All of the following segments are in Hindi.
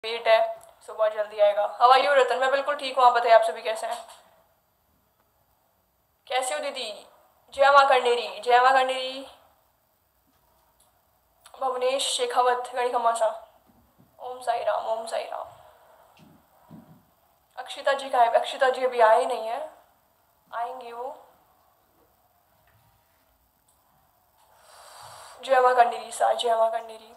वेट है, सुबह जल्दी आएगा। How are you Ratan? मैं बिल्कुल ठीक हूँ, आप बताइए आप सभी कैसे हैं? कैसे हो दीदी? जय माँ कर्नेरी, जय माँ कर्नेरी। भुवनेश शेखावत गणी खमासा। ओम साई राम, ओम साई राम। अक्षिता जी कहाँ है? अक्षिता जी अभी आए नहीं है, आएंगे वो। जय माँ कर्नेरी सा, जय माँ कर्नेरी।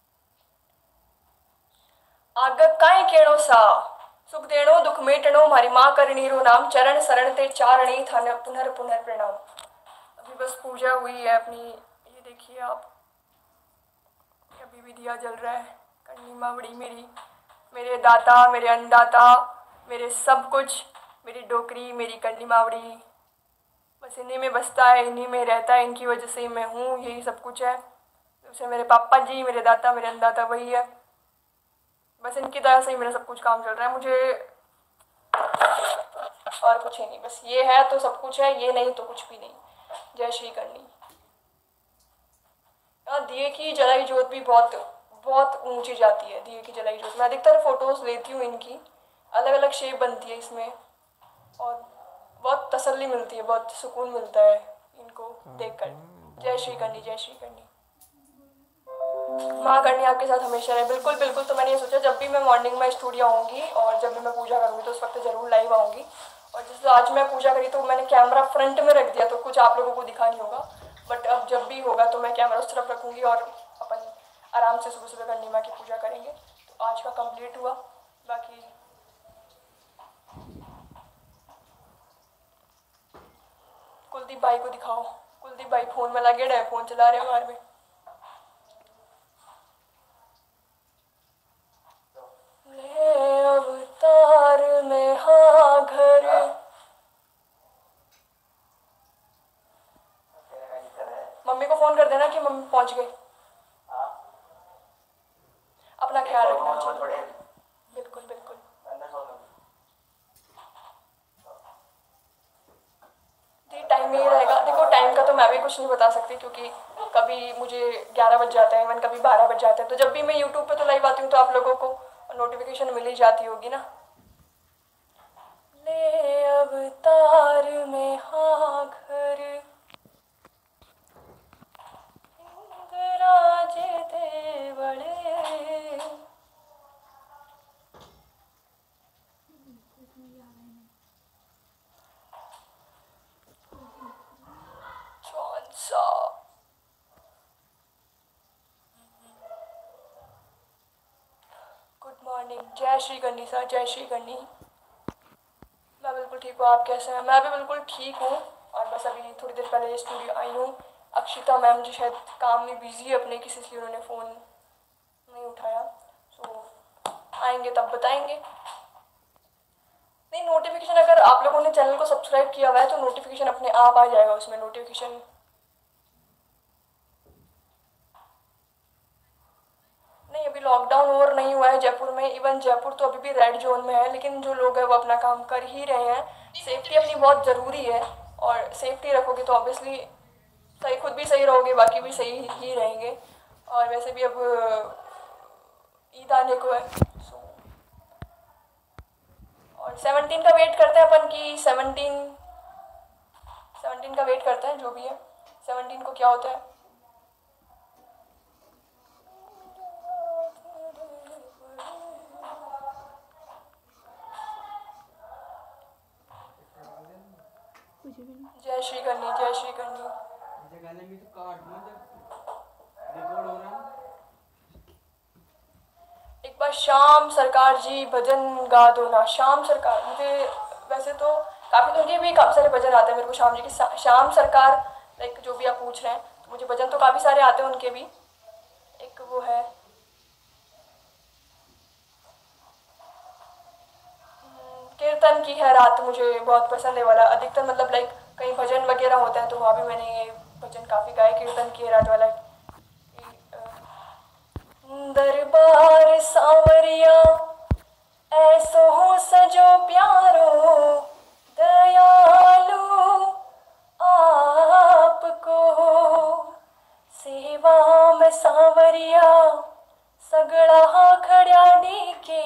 आग काय केणो सा, सुख देणो दुख मेटणो, मारी माँ करनीरो नाम, चरण शरण ते चारणी थान पुनर पुनर प्रणाम। अभी बस पूजा हुई है अपनी, ये देखिए आप, अभी भी दिया जल रहा है। करनी माँ बड़ी मेरी, मेरे दाता, मेरे अन्नदाता, मेरे सब कुछ, मेरी डोकरी, मेरी करनी मावड़ी, बस इन्हीं में बसता है, इन्हीं में रहता है, इनकी वजह से ही मैं हूँ, यही सब कुछ है। उसे मेरे पापा जी, मेरे दाता, मेरे अन्नदाता वही है, बस इनकी तरह से ही मेरा सब कुछ काम चल रहा है। मुझे और कुछ ही नहीं, बस ये है तो सब कुछ है, ये नहीं तो कुछ भी नहीं। जय श्री करनी। दिए की जलाई जोत भी बहुत बहुत ऊंची जाती है। दिए की जलाई जोत मैं अधिकतर फोटोज लेती हूँ इनकी, अलग अलग शेप बनती है इसमें, और बहुत तसल्ली मिलती है, बहुत सुकून मिलता है इनको देखकर। जय श्री करनी, जय श्री करनी। माँ करनी आपके साथ हमेशा रहे। बिल्कुल बिल्कुल। तो मैंने ये सोचा जब भी मैं मॉर्निंग में स्टूडियो आऊँगी और जब भी मैं पूजा करूँगी तो उस वक्त ज़रूर लाइव आऊँगी। और जैसे आज मैं पूजा करी तो मैंने कैमरा फ्रंट में रख दिया, तो कुछ आप लोगों को दिखा नहीं होगा, बट अब जब भी होगा तो मैं कैमरा उस तरफ रखूँगी और अपन आराम से सुबह सुबह करनी माँ की पूजा करेंगे। तो आज का कंप्लीट हुआ। बाकी कुलदीप भाई को दिखाओ। कुलदीप भाई फ़ोन में लगे रहे, फ़ोन चला रहे हैं बाहर में। ले अवतार में हाँ घर, मम्मी को फ़ोन कर देना कि मम्मी पहुँच गई। अपना ख्याल रखना चाहिए। बिल्कुल बिल्कुल। जी टाइम यही रहेगा। देखो टाइम का तो मैं भी कुछ नहीं बता सकती, क्योंकि कभी मुझे 11 बज जाते हैं, इवन कभी 12 बज जाते हैं। तो जब भी मैं यूट्यूब पे तो लाइव आती हूँ तो आप लोगों को नोटिफिकेशन मिल ही जाती होगी ना। ले अवतार में हाँ घर, राज देवड़े। कौन सा? Good morning. जय श्री करनी सर, जय श्री करनी। मैं बिल्कुल ठीक हूँ, आप कैसे हैं? मैं भी बिल्कुल ठीक हूँ, और बस अभी थोड़ी देर पहले स्टूडियो आई हूँ। अक्षिता मैम जी शायद काम में बिजी है अपने किसी, इसलिए उन्होंने फ़ोन नहीं उठाया। सो आएंगे तब बताएंगे। नहीं, नोटिफिकेशन अगर आप लोगों ने चैनल को सब्सक्राइब किया हुआ है तो नोटिफिकेशन अपने आप आ जाएगा, उसमें नोटिफिकेशन। नहीं, अभी लॉकडाउन ओवर नहीं हुआ है जयपुर में। इवन जयपुर तो अभी भी रेड जोन में है, लेकिन जो लोग हैं वो अपना काम कर ही रहे हैं। सेफ्टी अपनी बहुत ज़रूरी है, और सेफ्टी रखोगे तो ऑब्वियसली सही, खुद भी सही रहोगे, बाकी भी सही ही रहेंगे। और वैसे भी अब ईद आने को है, सो और 17 का वेट करते हैं अपन की। 17 का वेट करते हैं, जो भी है। 17 को क्या होता है? जय श्री करनी, जय श्री करनी। एक बार श्याम सरकार जी भजन गा दो ना। श्याम सरकार, मुझे वैसे तो काफ़ी, उनके भी काफ़ी सारे भजन आते हैं मेरे को श्याम जी की। श्याम सरकार लाइक जो भी आप पूछ रहे हैं, तो मुझे भजन तो काफ़ी सारे आते हैं उनके भी। एक वो है कीर्तन की है रात, मुझे बहुत पसंद है वाला। अधिकतर मतलब लाइक कहीं भजन वगैरह होता है तो वहाँ भी मैंने ये भजन काफ़ी गाए, कीर्तन की है रात वाला। दरबार सांवरिया ऐसो हो सजो प्यारो, दयालु आपको सेवा में सांवरिया, सगड़ा खड़ा डी के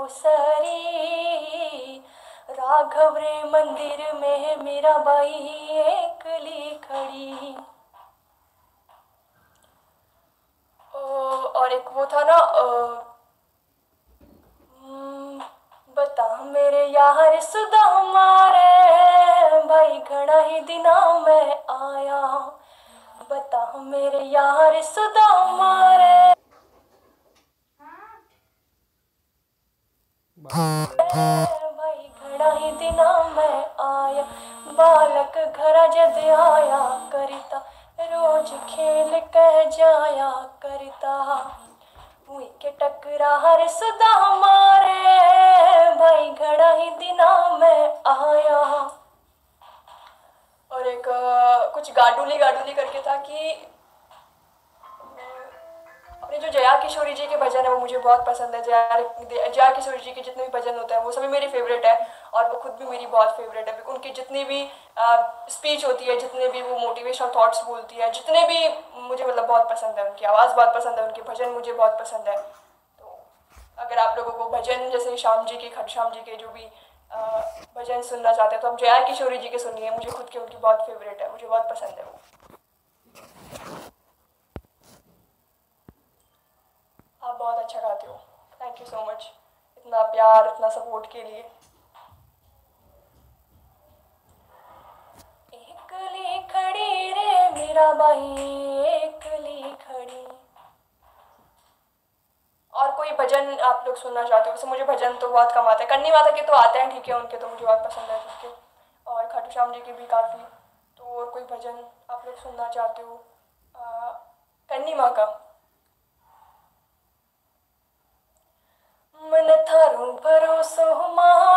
सरी, राघव रे मंदिर में मीरा बाई एकली खड़ी। और एक वो था ना, बता मेरे यार सुदामा रे, भाई घना ही दिना में आया, बता मेरे यार सुदामा रे, भाई घना ही दिना में आया, बालक घर जद आया करता, रोज खेल कह जाया करता, हुई के टकरा हर सुदामा रे, भाई घड़ा ही दिना में आया। और एक कुछ गाडुली गाडुली करके था कि अपने जो जया किशोरी जी के भजन है वो मुझे बहुत पसंद है। जया किशोरी जी के जितने भी भजन होते हैं वो सभी मेरे फेवरेट है, और वो खुद भी मेरी बहुत फेवरेट है। उनकी जितनी भी स्पीच होती है, जितने भी वो मोटिवेशनल थॉट्स बोलती है, जितने भी मुझे मतलब बहुत पसंद है, उनकी आवाज़ बहुत पसंद है, उनके भजन मुझे बहुत पसंद है। तो अगर आप लोगों को भजन जैसे श्याम जी के, खटश्याम जी के जो भी भजन सुनना चाहते हैं तो आप जया किशोरी जी के सुनिए, मुझे खुद के उनकी बहुत फेवरेट है, मुझे बहुत पसंद है वो। आप बहुत अच्छा गाते हो, थैंक यू सो मच इतना प्यार, इतना सपोर्ट के लिए। एकली खड़ी रे मीरा बाई एकली खड़ी। और कोई भजन आप लोग सुनना चाहते हो? वैसे मुझे भजन तो बहुत कम आते हैं, कन्नी माता के तो आते हैं, ठीक है, उनके तो मुझे बहुत पसंद है खुद के, और खाटू श्याम जी के भी काफ़ी। तो और कोई भजन आप लोग सुनना चाहते हो? कन्नी माँ का। मन थारू भरोसो माँ